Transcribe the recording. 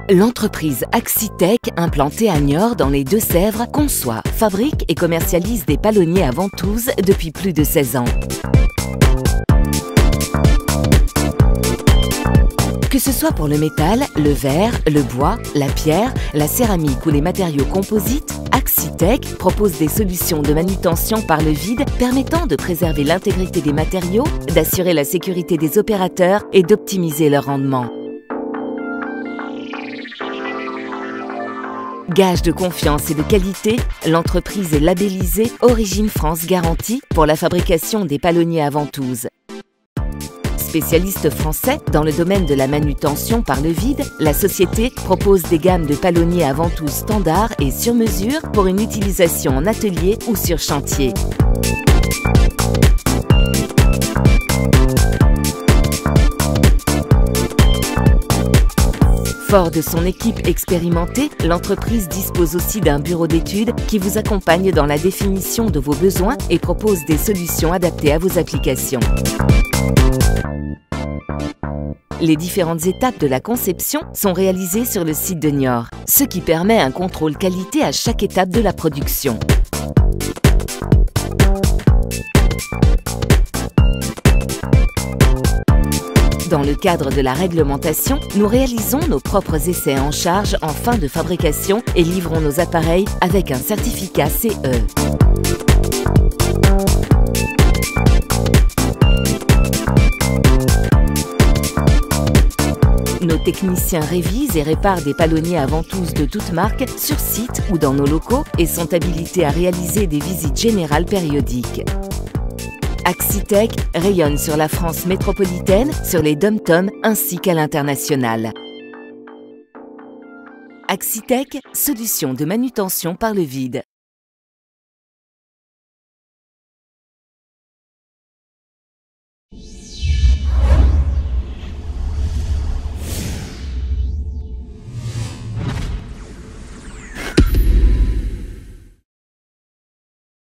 L'entreprise Axitech, implantée à Niort dans les Deux-Sèvres, conçoit, fabrique et commercialise des palonniers à ventouses depuis plus de 16 ans. Que ce soit pour le métal, le verre, le bois, la pierre, la céramique ou les matériaux composites, Axitech propose des solutions de manutention par le vide permettant de préserver l'intégrité des matériaux, d'assurer la sécurité des opérateurs et d'optimiser leur rendement. Gage de confiance et de qualité, l'entreprise est labellisée Origine France Garantie pour la fabrication des palonniers à ventouses. Spécialiste français dans le domaine de la manutention par le vide, la société propose des gammes de palonniers à ventouses standards et sur mesure pour une utilisation en atelier ou sur chantier. Fort de son équipe expérimentée, l'entreprise dispose aussi d'un bureau d'études qui vous accompagne dans la définition de vos besoins et propose des solutions adaptées à vos applications. Les différentes étapes de la conception sont réalisées sur le site de Niort, ce qui permet un contrôle qualité à chaque étape de la production. Dans le cadre de la réglementation, nous réalisons nos propres essais en charge en fin de fabrication et livrons nos appareils avec un certificat CE. Nos techniciens révisent et réparent des palonniers à ventouses de toutes marques sur site ou dans nos locaux et sont habilités à réaliser des visites générales périodiques. Axitech rayonne sur la France métropolitaine, sur les DOM-TOM ainsi qu'à l'international. Axitech, solution de manutention par le vide.